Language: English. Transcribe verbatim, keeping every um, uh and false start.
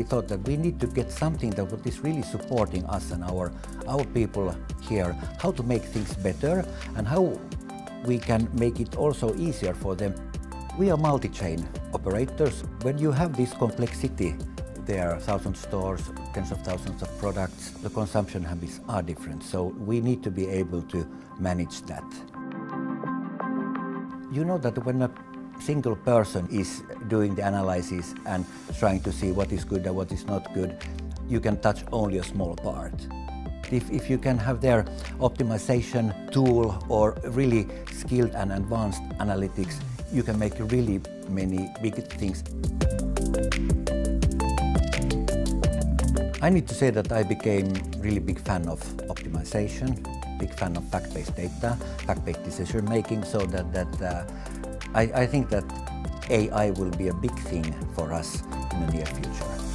thought that we need to get something that is really supporting us and our, our people here, how to make things better and how we can make it also easier for them. We are multi-chain operators. When you have this complexity, there are thousand stores, tens of thousands of products, the consumption habits are different, so we need to be able to manage that. You know that when a single person is doing the analysis and trying to see what is good and what is not good, you can touch only a small part. If, if you can have their optimization tool or really skilled and advanced analytics, you can make really many big things. I need to say that I became really big fan of optimization, big fan of fact-based data, fact-based decision making, so that, that uh, I, I think that A I will be a big thing for us in the near future.